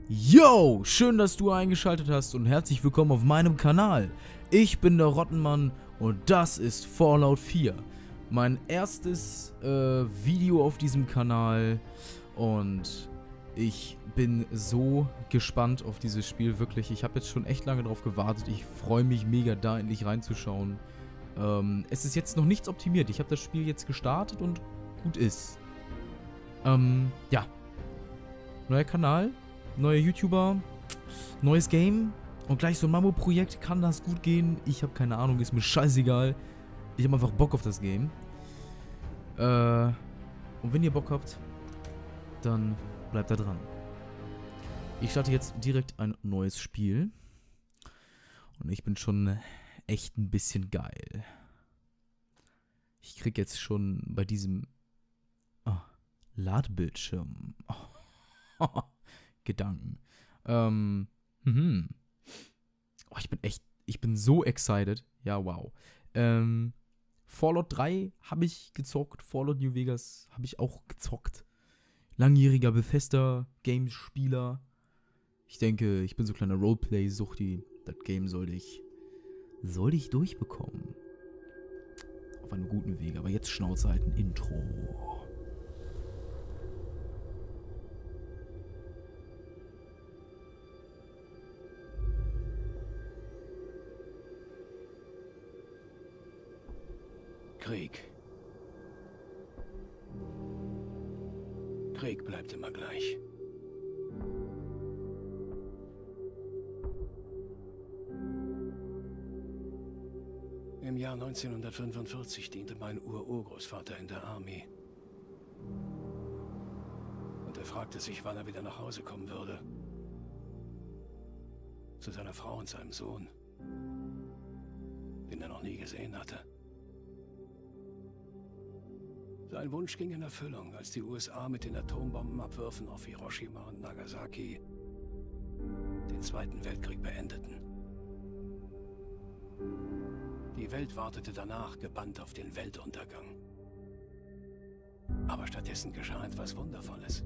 Yo, schön, dass du eingeschaltet hast und herzlich willkommen auf meinem Kanal. Ich bin der Rottenmann und das ist Fallout 4. Mein erstes Video auf diesem Kanal und ich bin so gespannt auf dieses Spiel, wirklich. Ich habe jetzt schon echt lange drauf gewartet. Ich freue mich mega, da endlich reinzuschauen. Es ist jetzt noch nichts optimiert. Ich habe das Spiel jetzt gestartet und gut ist. Ja. Neuer Kanal. Neue YouTuber, neues Game und gleich so ein Mammut-Projekt. Kann das gut gehen? Ich habe keine Ahnung, ist mir scheißegal. Ich habe einfach Bock auf das Game. Und wenn ihr Bock habt, dann bleibt da dran. Ich starte jetzt direkt ein neues Spiel. Und ich bin schon echt ein bisschen geil. Ich krieg jetzt schon bei diesem Ladebildschirm Gedanken. Oh, ich bin so excited. Ja, wow. Fallout 3 habe ich gezockt. Fallout New Vegas habe ich auch gezockt. Langjähriger Bethesda-Games-Spieler. Ich denke, ich bin so kleiner Roleplay-Suchti. Das Game sollte ich durchbekommen. Auf einem guten Weg. Aber jetzt Schnauze halten. Intro. Krieg. Krieg bleibt immer gleich. Im Jahr 1945 diente mein Urgroßvater in der Armee. Und er fragte sich, wann er wieder nach Hause kommen würde. Zu seiner Frau und seinem Sohn, den er noch nie gesehen hatte. Sein Wunsch ging in Erfüllung, als die USA mit den Atombombenabwürfen auf Hiroshima und Nagasaki den Zweiten Weltkrieg beendeten. Die Welt wartete danach gebannt auf den Weltuntergang. Aber stattdessen geschah etwas Wundervolles.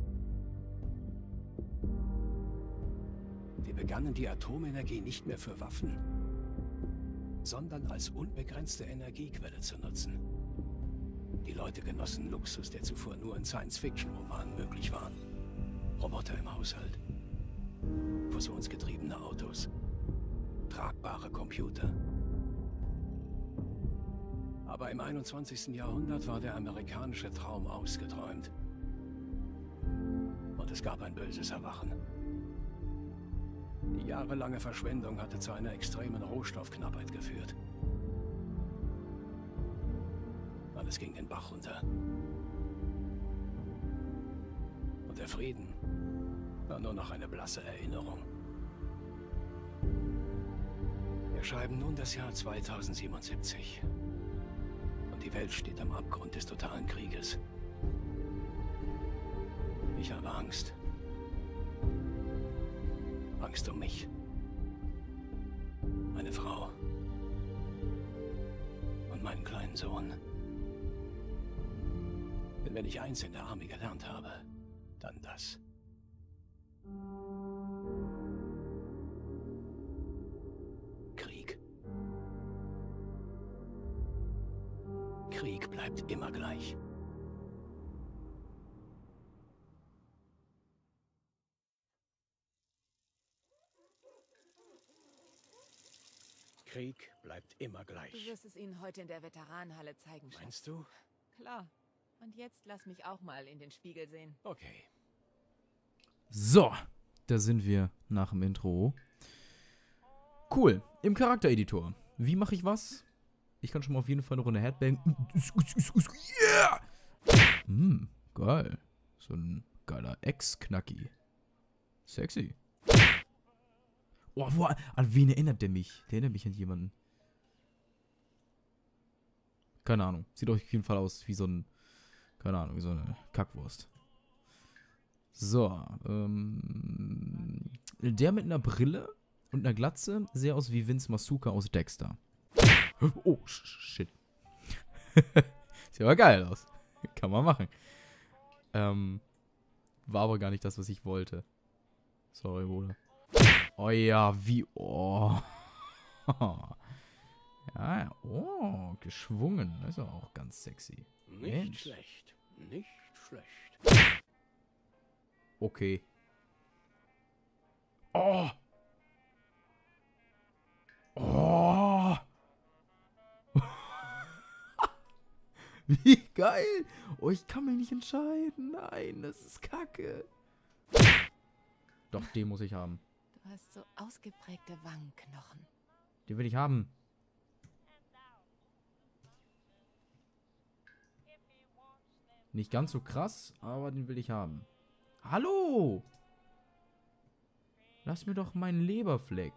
Wir begannen die Atomenergie nicht mehr für Waffen, sondern als unbegrenzte Energiequelle zu nutzen. Die Leute genossen Luxus, der zuvor nur in Science-Fiction-Romanen möglich war. Roboter im Haushalt, fusionsgetriebene Autos, tragbare Computer. Aber im 21. Jahrhundert war der amerikanische Traum ausgeträumt. Und es gab ein böses Erwachen. Die jahrelange Verschwendung hatte zu einer extremen Rohstoffknappheit geführt. Alles ging den Bach runter. Und der Frieden war nur noch eine blasse Erinnerung. Wir schreiben nun das Jahr 2077. Und die Welt steht am Abgrund des totalen Krieges. Ich habe Angst. Angst um mich. Meine Frau. Und meinen kleinen Sohn. Denn wenn ich eins in der Armee gelernt habe, dann das. Krieg. Krieg bleibt immer gleich. Krieg bleibt immer gleich. Du wirst es ihnen heute in der Veteranenhalle zeigen, Schatz. Meinst du? Klar. Und jetzt lass mich auch mal in den Spiegel sehen. Okay. So, da sind wir nach dem Intro. Cool, im Charaktereditor. Wie mache ich was? Ich kann schon mal auf jeden Fall eine Runde Headbang. Yeah! Geil. So ein geiler Ex-Knacki. Sexy. Oh, an wen erinnert der mich? Der erinnert mich an jemanden. Keine Ahnung. Sieht auf jeden Fall aus wie so ein... Keine Ahnung, wie so eine Kackwurst. So, der mit einer Brille und einer Glatze sehr aus wie Vince Masuka aus Dexter. Oh, shit. Sieht aber geil aus. Kann man machen. War aber gar nicht das, was ich wollte. Sorry, Bruder. Oh ja, wie... Oh. Ja, oh, geschwungen. Das ist auch ganz sexy. Nicht Mensch. schlecht. Nicht schlecht. Okay. Oh. Oh. Wie geil. Oh, ich kann mich nicht entscheiden. Nein, das ist kacke. Doch, den muss ich haben. Du hast so ausgeprägte Wangenknochen. Den will ich haben. Nicht ganz so krass, aber den will ich haben. Hallo! Lass mir doch meinen Leberfleck.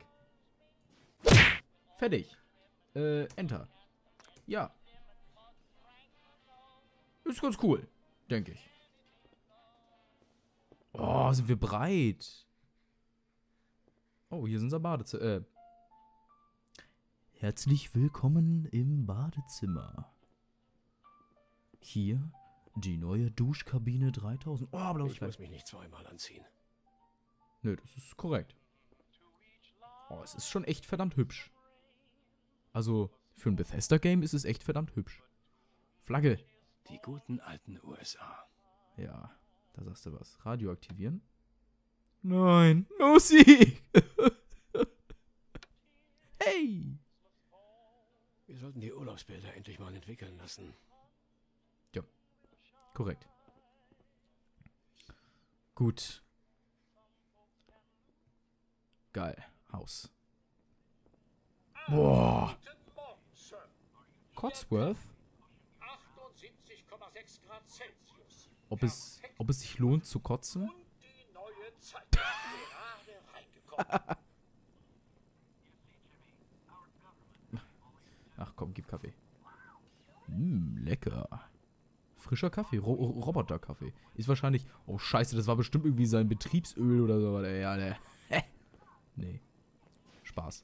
Fertig. Enter. Ja. Ist ganz cool, denke ich. Oh, sind wir breit. Oh, hier ist unser Badezimmer. Herzlich willkommen im Badezimmer. Hier die neue Duschkabine 3000. Oh, blaues Ich Kleid. muss mich nicht zweimal anziehen. Nö, das ist korrekt. Oh, es ist schon echt verdammt hübsch. Also, für ein Bethesda-Game ist es echt verdammt hübsch. Flagge. Die guten alten USA. Ja, da sagst du was. Radio aktivieren. Nein, Musik. Hey. Wir sollten die Urlaubsbilder endlich mal entwickeln lassen. Ja, korrekt. Gut. Geil. Haus. Boah. Cotsworth? 78,6 Grad Celsius. Ob es sich lohnt zu kotzen? Und die neue Zeit gerade reingekommen. Ach komm, gib Kaffee. Lecker. Frischer Kaffee, Roboterkaffee. Ist wahrscheinlich... Oh scheiße, das war bestimmt irgendwie sein Betriebsöl oder so. Ja, ne. Nee. Spaß.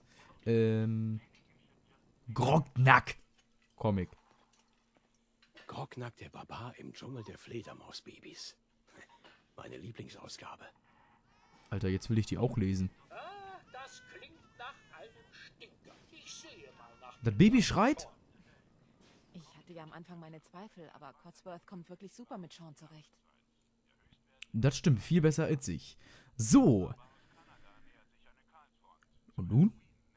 Grognack. Comic. Grognack, der Barbar im Dschungel der Fledermausbabys. Meine Lieblingsausgabe. Alter, jetzt will ich die auch lesen. Ah, das klingt nach einem Stinker. Ich sehe mal nach. Das Baby schreit? Ich hatte ja am Anfang meine Zweifel, aber Cotsworth kommt wirklich super mit Sean zurecht. Das stimmt, viel besser als ich. So. Und nun?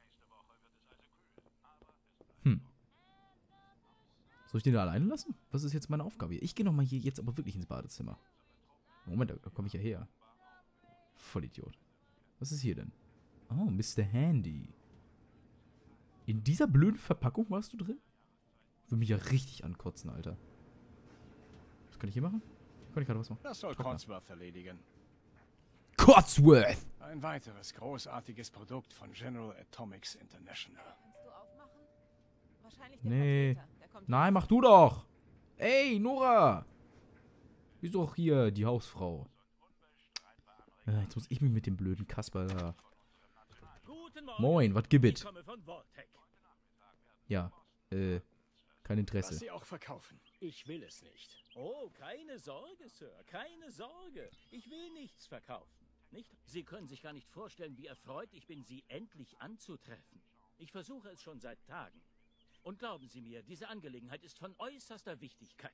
Soll ich den da alleine lassen? Was ist jetzt meine Aufgabe hier? Ich gehe nochmal hier jetzt aber wirklich ins Badezimmer. Moment, da komme ich ja her. Vollidiot. Was ist hier denn? Oh, Mr. Handy. In dieser blöden Verpackung warst du drin? Würde mich ja richtig ankotzen, Alter. Was kann ich hier machen? Kann ich gerade was machen? Das soll Trockner. Cotsworth erledigen. Cotsworth! Ein weiteres großartiges Produkt von General Atomics International. Kannst du aufmachen? Wahrscheinlich der Nee. Vertreter. Der kommt Nein, mach du doch! Ey, Nora! Die ist doch hier die Hausfrau. Jetzt muss ich mich mit dem blöden Kasper da... Guten Morgen. Moin, was gibt Ich es? komme von Voltec. Ja, kein Was Interesse. Sie auch verkaufen. Ich will es nicht. Oh, keine Sorge, Sir, keine Sorge. Ich will nichts verkaufen. Nicht? Sie können sich gar nicht vorstellen, wie erfreut ich bin, Sie endlich anzutreffen. Ich versuche es schon seit Tagen. Und glauben Sie mir, diese Angelegenheit ist von äußerster Wichtigkeit.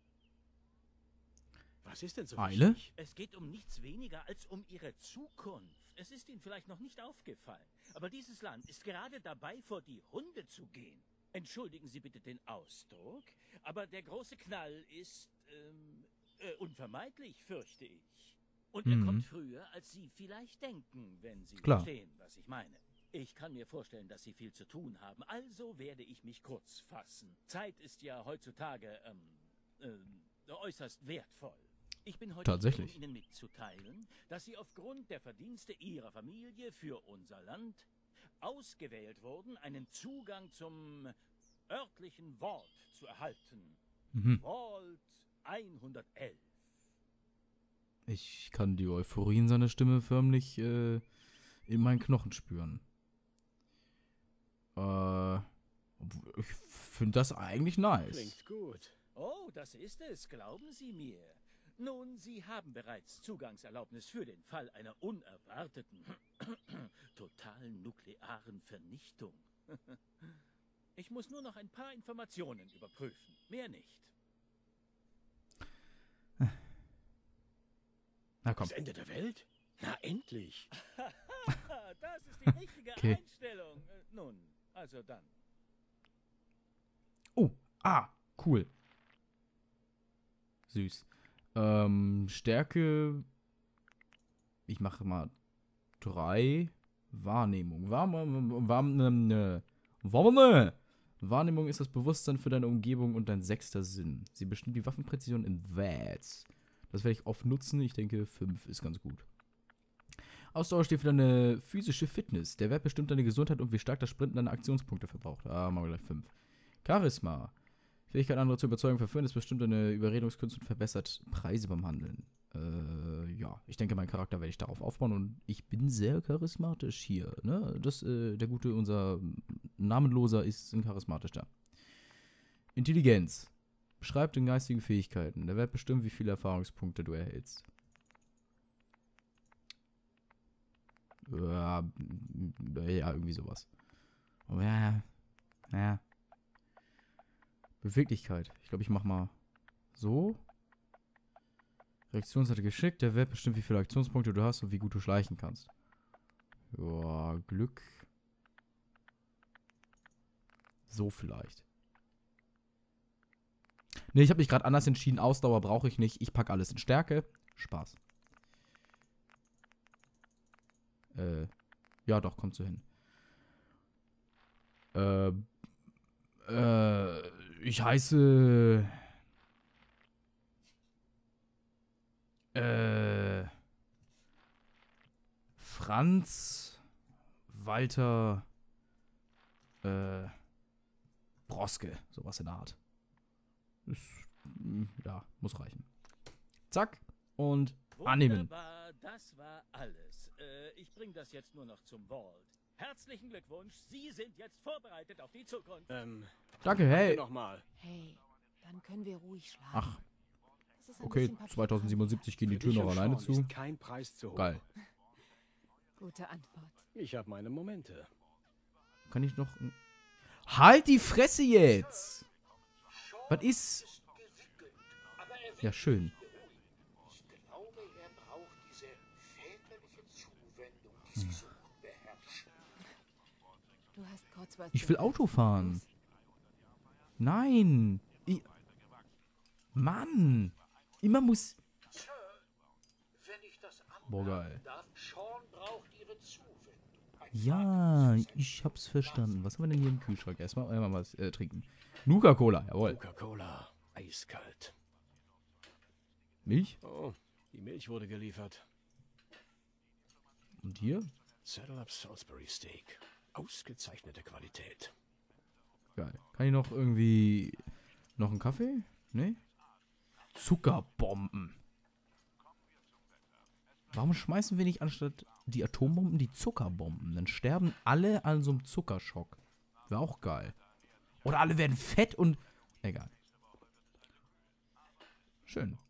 Was ist denn so Eile? wichtig? Es geht um nichts weniger als um Ihre Zukunft. Es ist Ihnen vielleicht noch nicht aufgefallen, aber dieses Land ist gerade dabei, vor die Hunde zu gehen. Entschuldigen Sie bitte den Ausdruck, aber der große Knall ist unvermeidlich, fürchte ich. Und er kommt früher, als Sie vielleicht denken, wenn Sie Klar. verstehen, was ich meine. Ich kann mir vorstellen, dass Sie viel zu tun haben, also werde ich mich kurz fassen. Zeit ist ja heutzutage äußerst wertvoll. Ich bin heute Tatsächlich. hier, um Ihnen mitzuteilen, dass Sie aufgrund der Verdienste Ihrer Familie für unser Land ausgewählt wurden, einen Zugang zum örtlichen Vault zu erhalten. Vault 111. Ich kann die Euphorie in seiner Stimme förmlich in meinen Knochen spüren. Ich finde das eigentlich nice. Klingt gut. Oh, das ist es, glauben Sie mir. Nun, Sie haben bereits Zugangserlaubnis für den Fall einer unerwarteten, totalen nuklearen Vernichtung. Ich muss nur noch ein paar Informationen überprüfen. Mehr nicht. Na komm. Das Ende der Welt? Na, endlich. Das ist die richtige Okay. Einstellung. Nun, also dann. Oh, cool. Süß. Stärke. Ich mache mal 3. Wahrnehmung. Wahrnehmung ist das Bewusstsein für deine Umgebung und dein 6. Sinn. Sie bestimmt die Waffenpräzision in Wats. Das werde ich oft nutzen. Ich denke, 5 ist ganz gut. Ausdauer steht für deine physische Fitness. Der Wert bestimmt deine Gesundheit und wie stark das Sprinten deine Aktionspunkte verbraucht. Machen wir gleich 5. Charisma. Fähigkeit, andere zu überzeugen, verführen, ist bestimmt deine Überredungskünste und verbessert Preise beim Handeln. Ja, ich denke, meinen Charakter werde ich darauf aufbauen und ich bin sehr charismatisch hier. Ne? Der gute, unser Namenloser ist ein charismatischer. Intelligenz. Beschreibt den geistigen Fähigkeiten. Der Wert bestimmt, wie viele Erfahrungspunkte du erhältst. Ja, irgendwie sowas. Ja. Beweglichkeit. Ich glaube, ich mache mal so. Reaktionsseite geschickt. Der Wert bestimmt, wie viele Aktionspunkte du hast und wie gut du schleichen kannst. Ja, Glück. So vielleicht. Ne, ich habe mich gerade anders entschieden. Ausdauer brauche ich nicht. Ich packe alles in Stärke. Spaß. Ja, doch, kommt so hin. Ich heiße... Franz Walter Broske. Sowas in der Art. Ist, ja, muss reichen. Zack. Und annehmen. Wunderbar, das war alles. Ich bringe das jetzt nur noch zum Vault. Herzlichen Glückwunsch, Sie sind jetzt vorbereitet auf die Zukunft. Danke, hey. Nochmal. Hey, dann können wir ruhig schlafen. Ach, Das ist ein okay. bisschen Papier. 2077 gehen die Türen noch alleine zu. Ist kein Preis zu hoch. Geil. Gute Antwort. Ich habe meine Momente. Kann ich noch... Halt die Fresse jetzt! Was ist... Ja, schön. Ich glaube, er braucht diese väterliche Zuwendung, die sie so gut beherrscht. Du hast Codsworth Ich will Auto fahren. Nein. Mann. Immer muss... Sir, wenn ich das Boah, geil. anmerken darf, Sean braucht ihre Zuwendung. Ja, ich hab's verstanden. Was haben wir denn hier im Kühlschrank? Erstmal was trinken. Nuka-Cola, jawohl. Coca-Cola. Eiskalt. Milch? Oh, die Milch wurde geliefert. Und hier? Saddle Up Salisbury Steak. Ausgezeichnete Qualität. Geil. Kann ich noch irgendwie... Noch einen Kaffee? Nee? Zuckerbomben. Warum schmeißen wir nicht anstatt die Atombomben die Zuckerbomben? Dann sterben alle an so einem Zuckerschock. Wäre auch geil. Oder alle werden fett und... Egal. Schön.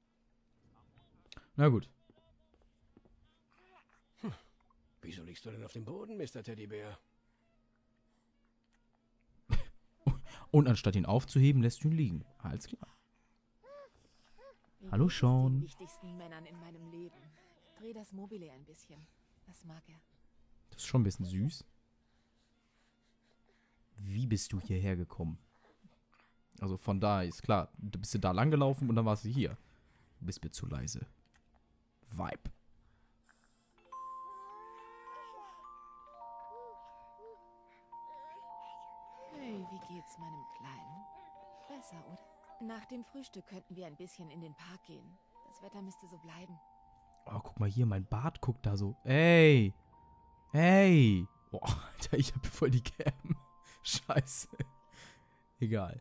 Na gut. Wieso liegst du denn auf dem Boden, Mr. Teddybär? Und anstatt ihn aufzuheben, lässt du ihn liegen. Alles klar. Wie Hallo, geht es Sean. den wichtigsten Männern in meinem Leben. Dreh das Mobile ein bisschen. Das mag er. Das ist schon ein bisschen süß. Wie bist du hierher gekommen? Also von da ist klar, du bist ja da lang gelaufen und dann warst du hier. Du bist mir zu leise. Vibe. Hey, wie geht's meinem Kleinen? Besser, oder? Nach dem Frühstück könnten wir ein bisschen in den Park gehen. Das Wetter müsste so bleiben. Oh, guck mal hier, mein Bart guckt da so. Ey! Hey! Boah, Alter, ich hab voll die Cam. Scheiße. Egal.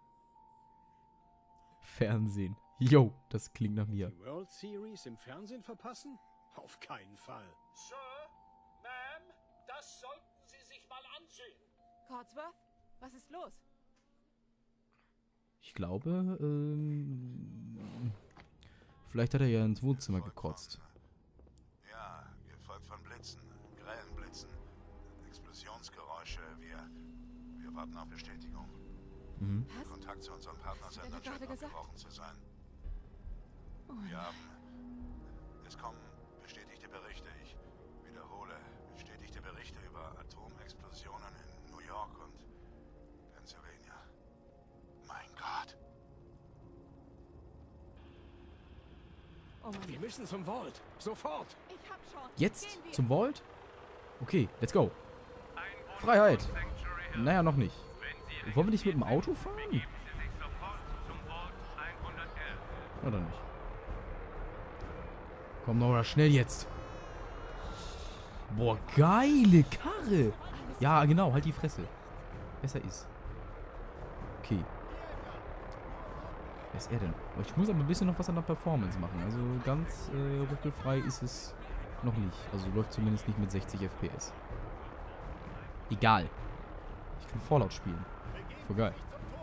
Fernsehen. Yo, das klingt nach mir. Die World Series im Fernsehen verpassen? Auf keinen Fall. Sir, Ma'am, das sollten Sie sich mal ansehen. Codsworth, was ist los? Ich glaube, Vielleicht hat er ja ins Wohnzimmer gekotzt. Ja, gefolgt von Blitzen, grellen Blitzen, Explosionsgeräusche. Wir warten auf Bestätigung. Mhm. Was? Kontakt zu unserem Partnersender Was hat er scheint gerade gesagt? abgebrochen zu sein. Oh Wir nein. haben... Es kommen bestätigte Berichte. Ich wiederhole, bestätigte Berichte über Atomexplosionen in New York und Pennsylvania. Mein Gott. Oh mein Wir Gott. müssen zum Vault. Sofort. Ich hab schon. Jetzt? Gehen wir. Zum Vault? Okay, let's go. Freiheit. Naja, noch nicht. Wollen wir nicht mit dem Auto fahren? Oder nicht? Komm, Nora, schnell jetzt. Boah, geile Karre. Ja, genau, halt die Fresse. Besser ist. Okay. Wer ist er denn? Ich muss aber ein bisschen noch was an der Performance machen. Also ganz ruckelfrei ist es noch nicht. Also läuft zumindest nicht mit 60 FPS. Egal. Ich kann Fallout spielen. Voll geil.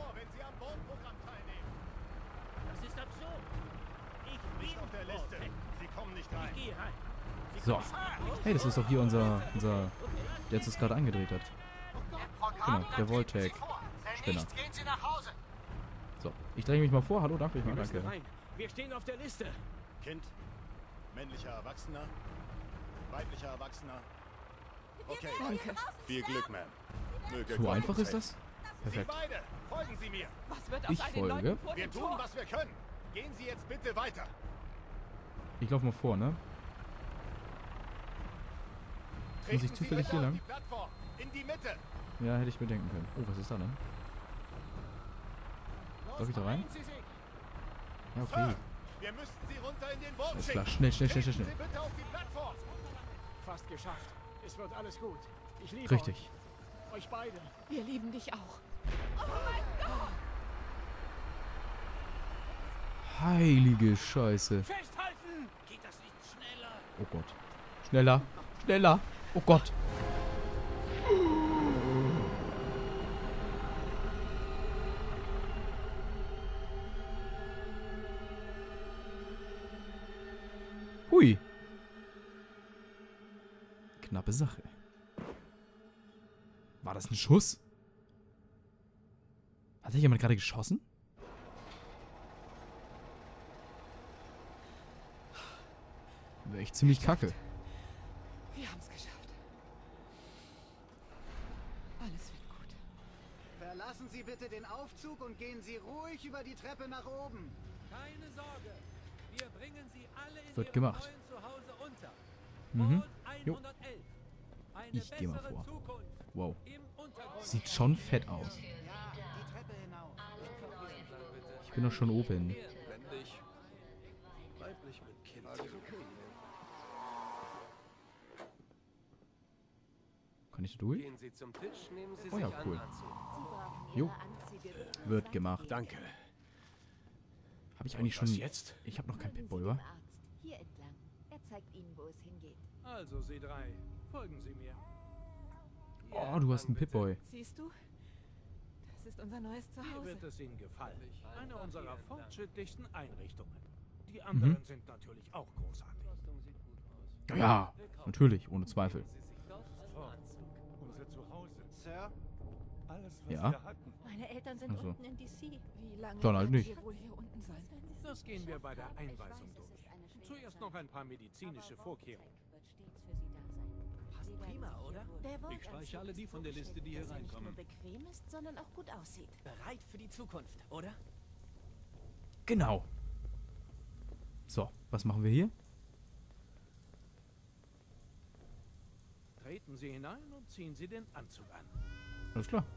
Das ist absurd. Ich bin auf der Liste. Sie kommen nicht Ich gehe rein. So. Hey, das ist doch hier unser der jetzt das gerade angedreht hat. Genau, der Voltec. Spinner. Gehen Sie nach Hause. So, ich drehe mich mal vor. Hallo, danke. Wir müssen Danke. rein. Wir stehen auf der Liste. Kind, männlicher Erwachsener, weiblicher Erwachsener. Okay, Danke. viel Glück, Ma'am. Möge So Gott einfach uns ist helfen. das? Sie Perfekt. beide, folgen Sie mir. Was wird aus Ich all den folge. Leuten vor Wir dem tun, Tor? was wir können. Gehen Sie jetzt bitte weiter. Ich laufe mal vor, ne? Muss ich Treten Sie zufällig bitte hier auf lang? die Plattform. In die Mitte. Ja, hätte ich bedenken können. Oh, was ist da denn? Darf ich da rein? Nehmen Sie sich. Ja, okay. Sir, wir müssen Sie runter in den Boden Alles schicken. klar. Schnell, schnell, schnell, schnell, Treten schnell. Sie bitte auf die Plattform. Fast geschafft. Es wird alles gut. Ich liebe Richtig. euch beide. Wir lieben dich auch. Heilige Scheiße. Festhalten! Geht das nicht schneller? Oh Gott. Schneller. Schneller. Oh Gott. Hui. Knappe Sache. War das ein Schuss? Hat sich jemand gerade geschossen? Wäre echt ziemlich kacke. Wir haben es geschafft. Alles wird gut. Verlassen Sie bitte den Aufzug und gehen Sie ruhig über die Treppe nach oben. Keine Sorge. Wir bringen Sie alle in Wird Ihrem gemacht. neuen Zuhause unter. Mhm. Vault Jo. 111. Eine Ich geh mal bessere vor. Zukunft Wow. im Untergrund. Sieht schon fett aus. Ja, die Treppe hinauf. Ich bin doch schon oben. Männlich. Weiblich mit Kind. Alles okay. Kann ich da durch? Gehen Sie zum Tisch, nehmen Sie Oh ja, sich cool. einen Anzug. Sie brauchen Jo. Ihre Anzüge. Wird gemacht. Danke. Habe ich eigentlich Was schon... jetzt? Ich habe noch kein Folgen Sie Pitbull, dem wa? Arzt. Hier entlang. Er zeigt Ihnen, wo es hingeht. Also, Sie drei, folgen Sie mir. Oh, du hast einen Pitboy. Siehst du? Das ist unser neues Hier Zuhause. wird es Ihnen gefallen. Eine unserer hier entlang. fortschrittlichsten Einrichtungen. Die anderen Mhm. sind natürlich auch großartig. Ja, natürlich, ohne Zweifel. Unser Zuhause. Sir, alles, was Ja. wir hatten. Meine Eltern sind Also. unten in DC. Wie lange Dann halt werden nicht. wir wohl hier unten sein? Das gehen wir bei der Einweisung durch. Zuerst noch ein paar medizinische Vorkehrungen. Passt prima, oder? Ich streiche alle die von der Liste, die hier reinkommen. Nicht nur bequem ist, sondern auch gut aussieht. Bereit für die Zukunft, oder? Genau. So, was machen wir hier? Treten Sie hinein und ziehen Sie den Anzug an. Alles klar.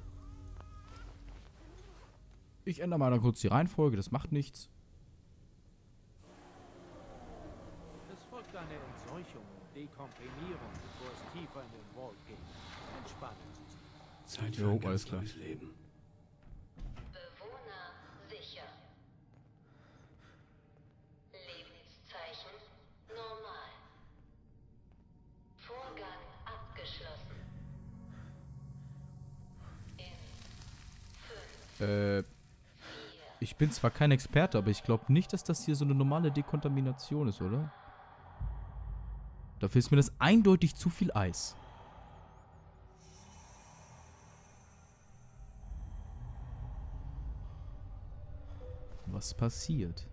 Ich ändere mal da kurz die Reihenfolge, das macht nichts. Es folgt eine Entseuchung und Dekomprimierung, bevor es tiefer in den Vault geht. Entspannen Sie sich. Zeit Jo, für ein alles ganz klar. neues Leben. Bewohner sicher. Lebenszeichen normal. Vorgang abgeschlossen. In 5, 4, Ich bin zwar kein Experte, aber ich glaube nicht, dass das hier so eine normale Dekontamination ist, oder? Dafür ist mir das eindeutig zu viel Eis. Was passiert?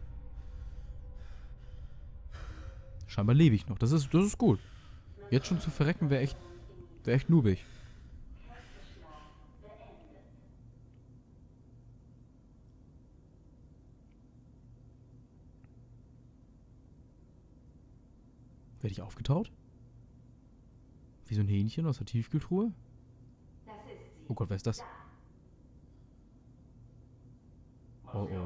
Scheinbar lebe ich noch. Das ist gut. Jetzt schon zu verrecken wäre echt noobig. Werde ich aufgetaut? Wie so ein Hähnchen aus der Tiefkühltruhe? Oh Gott, wer ist das? Oh oh.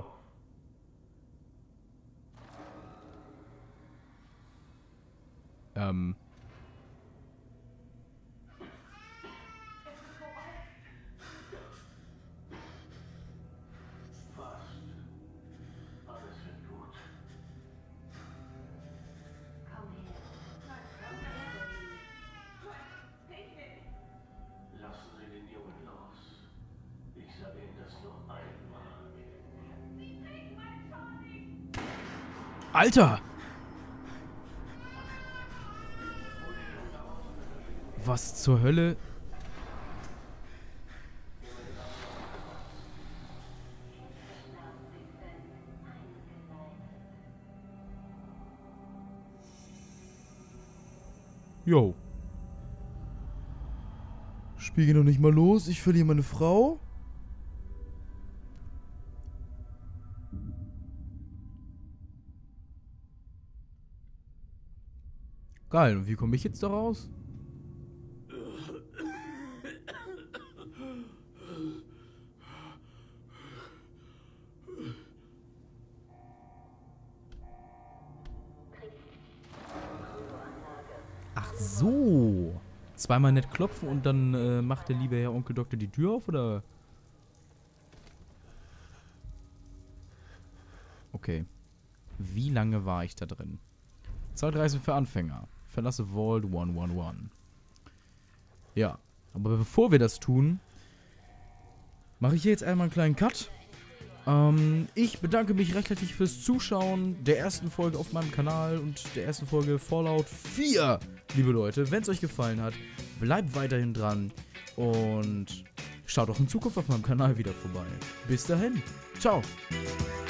Alter! Was zur Hölle? Jo. Spiel geht noch nicht mal los. Ich verliere meine Frau. Geil, und wie komme ich jetzt da raus? Ach so. Zweimal nett klopfen und dann macht der liebe Herr Onkel Doktor die Tür auf, oder? Okay. Wie lange war ich da drin? Zeitreise für Anfänger. Verlasse Vault 111. Ja, aber bevor wir das tun, mache ich hier jetzt einmal einen kleinen Cut. Ich bedanke mich recht herzlich fürs Zuschauen der ersten Folge auf meinem Kanal und der ersten Folge Fallout 4, liebe Leute. Wenn es euch gefallen hat, bleibt weiterhin dran und schaut auch in Zukunft auf meinem Kanal wieder vorbei. Bis dahin, ciao!